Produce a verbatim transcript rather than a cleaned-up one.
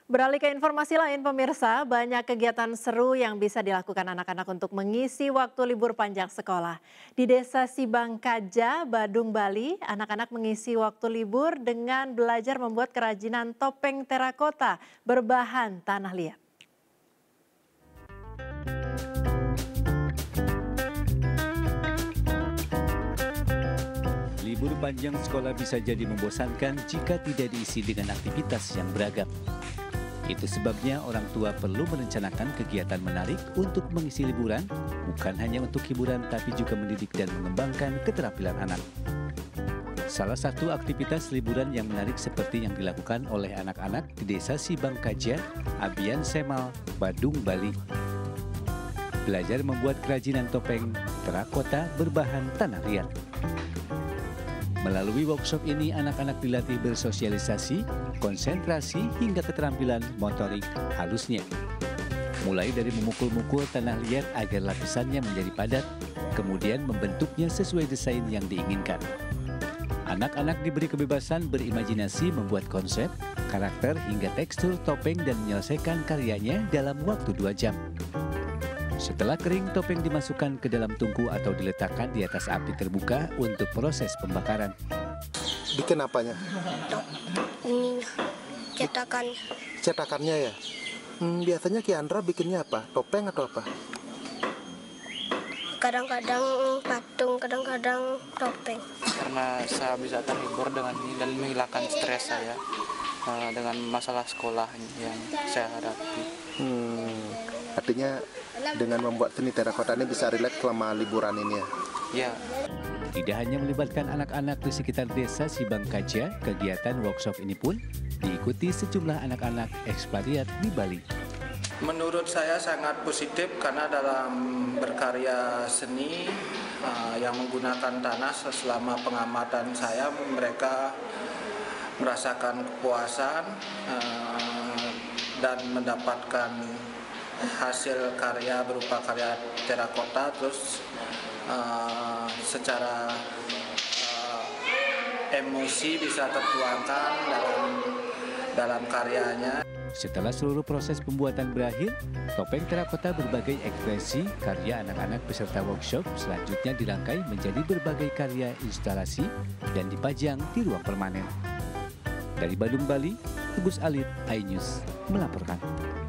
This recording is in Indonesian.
Beralih ke informasi lain, pemirsa, banyak kegiatan seru yang bisa dilakukan anak-anak untuk mengisi waktu libur panjang sekolah. Di Desa Sibangkaja, Badung, Bali, anak-anak mengisi waktu libur dengan belajar membuat kerajinan topeng terakota berbahan tanah liat. Libur panjang sekolah bisa jadi membosankan jika tidak diisi dengan aktivitas yang beragam. Itu sebabnya orang tua perlu merencanakan kegiatan menarik untuk mengisi liburan, bukan hanya untuk hiburan tapi juga mendidik dan mengembangkan keterampilan anak. Salah satu aktivitas liburan yang menarik seperti yang dilakukan oleh anak-anak di Desa Sibangkaja, Abian Semal, Badung, Bali. Belajar membuat kerajinan topeng terakota berbahan tanah liat. Melalui workshop ini, anak-anak dilatih bersosialisasi, konsentrasi, hingga keterampilan motorik halusnya. Mulai dari memukul-mukul tanah liat agar lapisannya menjadi padat, kemudian membentuknya sesuai desain yang diinginkan. Anak-anak diberi kebebasan berimajinasi membuat konsep, karakter, hingga tekstur topeng dan menyelesaikan karyanya dalam waktu dua jam. Setelah kering, topeng dimasukkan ke dalam tungku atau diletakkan di atas api terbuka untuk proses pembakaran. Bikin apanya? Ini cetakan. Cetakannya ya? Hmm, biasanya Ki Andra bikinnya apa? Topeng atau apa? Kadang-kadang patung, kadang-kadang topeng. Karena saya bisa terhibur dengan ini dan menghilangkan stres saya uh, dengan masalah sekolah yang saya hadapi. Hmm, artinya dengan membuat seni terakota ini bisa rileks selama liburan ini ya? Ya. Tidak hanya melibatkan anak-anak di sekitar Desa Sibangkaja, kegiatan workshop ini pun diikuti sejumlah anak-anak ekspatriat di Bali. Menurut saya sangat positif karena dalam berkarya seni uh, yang menggunakan tanah, selama pengamatan saya mereka merasakan kepuasan uh, dan mendapatkan hasil karya berupa karya terakota, terus uh, secara uh, emosi bisa tertuangkan dalam dalam karyanya. Setelah seluruh proses pembuatan berakhir, topeng terakota berbagai ekspresi karya anak-anak peserta workshop selanjutnya dirangkai menjadi berbagai karya instalasi dan dipajang di ruang permanen. Dari Badung, Bali, Tugus Alit, iNews melaporkan.